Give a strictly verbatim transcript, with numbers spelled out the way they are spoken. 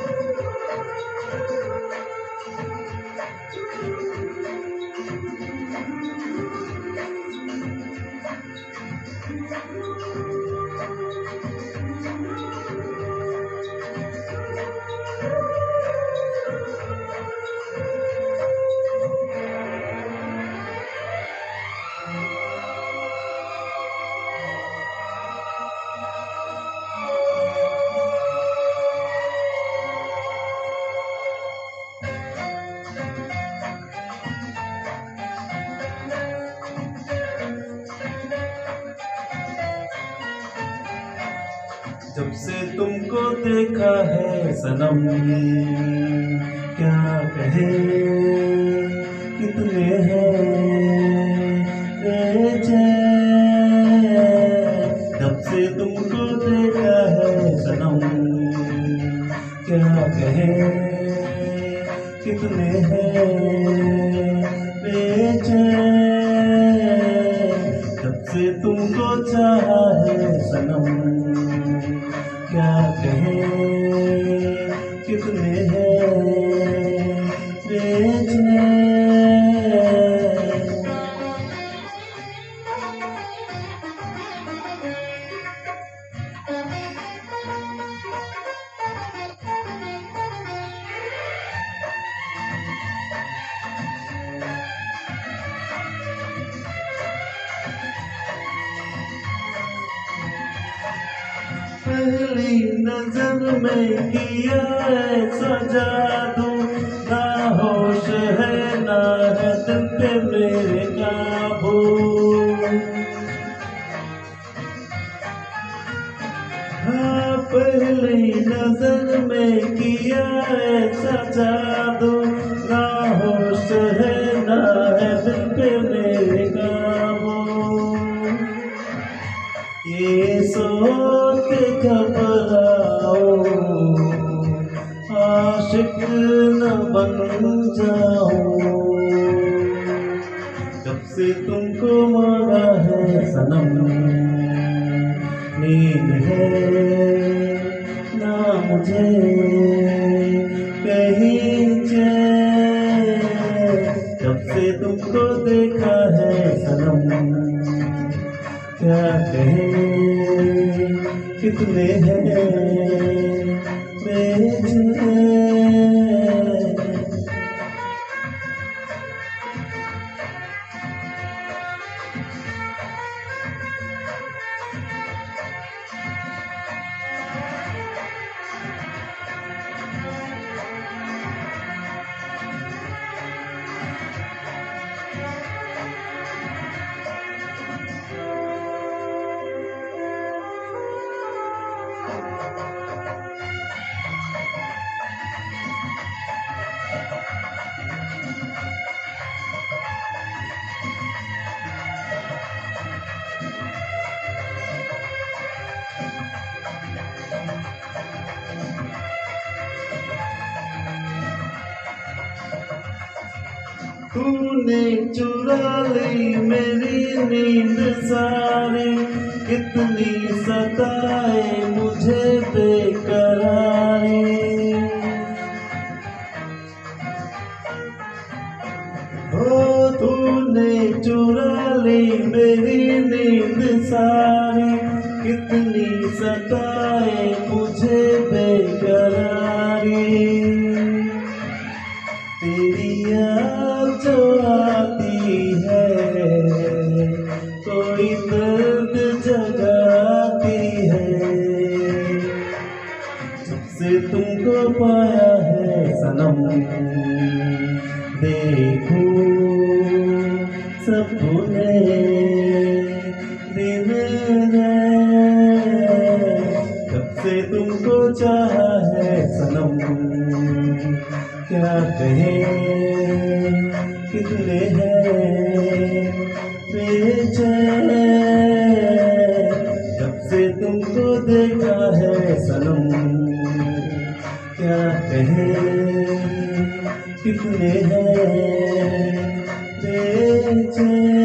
जब से तुमको देखा है सनम, क्या कहे कितने हैं बेचैन। जब से तुमको देखा है सनम, क्या कहे कितने हैं बेचैन। जब से तुमको चाहा है सनम, क्या कहे कितने हैं बेचैन। पहली नजर में किया ऐसा जादू, ना होश है ना है दिल पे मेरे काबू। हाँ, पहली नजर में किया ऐसा जादू, ना होश है ना है दिल पे मेरे काबू। ये सोच के घबराओ, आशिक न बन जाओ। जब से तुमको मांगा है सनम, नींद है ना मुझे कहीं चैन। जब से तुमको देखा है सनम, क्या कहे कितने हैं बेचैन। तूने चुरा ली मेरी नींद सारी, कितनी सताए मुझे बेकरारी। हो तूने चुरा ली मेरी नींद सारी, कितनी सताए मुझे बेकरारी। तेरी याद जो आती है, कोई दर्द जगाती है। जब से तुमको पाया है सनम, देखो सब भूले दिन गए। जब से तुमको चाहा है सनम, क्या कहे कितने हैं बेचैन। जब से तुमको देखा है सनम, क्या कहे कितने हैं बेचैन।